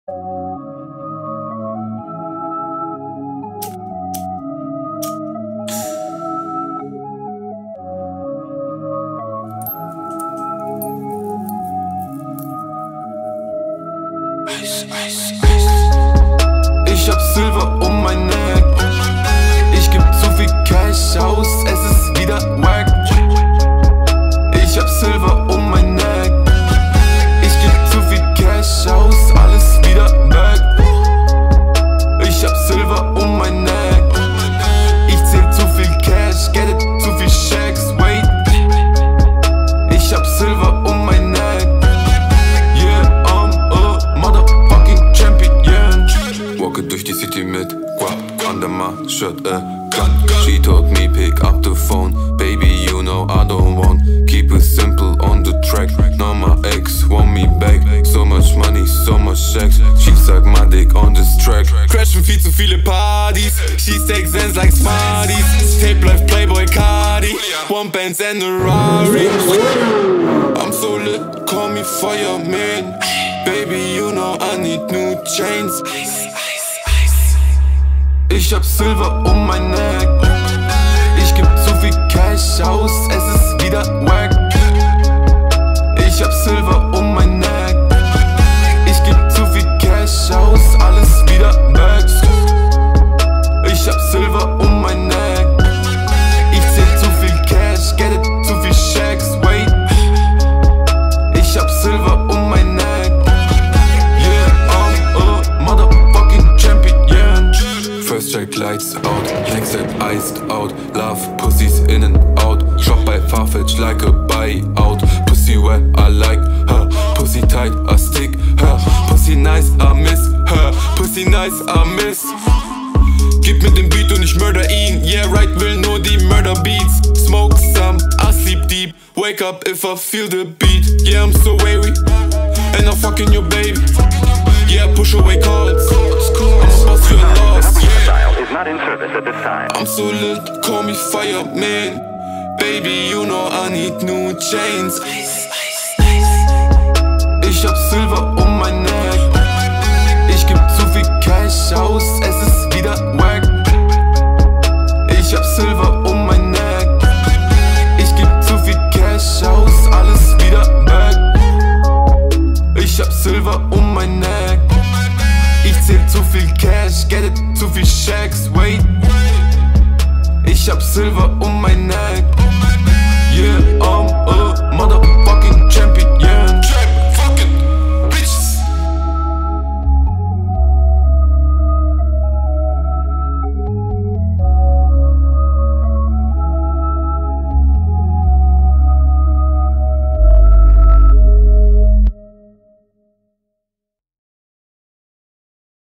Ich hab Silber um mein Neck. Ich geb zu viel Cash aus, es ist wieder wack. Ich hab Silber um mein Neck. Ich geb zu viel Cash aus, alles wieder weg. Ich hab Silber um mein Neck. Ich zähl zu viel Cash, get it, zu viel Shacks, wait. Ich hab Silber um mein Neck. Durch die City mit Guap, Andama, Shirt, gun. She told me pick up the phone. Baby, you know I don't want. Keep it simple on the track. Now my ex want me back. So much money, so much sex. She suck my dick on this track. Crashen viel zu viele Partys. She takes ends like Smarties. Tape life, Playboy, Cardi. One Benz and a Rari. I'm so lit, call me fireman. Baby, you know I need new chains. Ich hab Silber um mein Neck. Ich geb zu viel Cash aus, es ist wieder wack. Ich hab Silber um mein Neck. Ich geb zu viel Cash aus, alles wieder weg. Ich hab Silber um mein Neck. Ich zähl zu viel Cash, get it, zu viel Shacks, wait. Ich hab Silber um mein Neck. First check lights out, next step iced out. Love pussies in and out. Shop by Farfetch like a buyout. Pussy wet, I like her. Pussy tight, I stick her. Pussy nice, I miss her. Pussy nice, I miss. Gib mir den Beat und ich murder ihn. Yeah, right, will nur die Murder Beats. Smoke some, I sleep deep. Wake up if I feel the beat. Yeah, I'm so wary, and I'm fucking your baby. Yeah, push away calls. I'm a boss, you're lost. I'm so lit, call me fireman. Baby, you know I need new chains. Ich hab Silber um mein Neck. Ich geb zu viel Cash aus, es ist wieder wack. Ich hab Silber um mein Neck. Ich geb zu viel Cash aus, alles wieder weg. Ich hab Silber um mein Neck. Ich zähl zu viel Cash, get it, zu viel Shacks, wait. Ich hab Silber um mein Neck.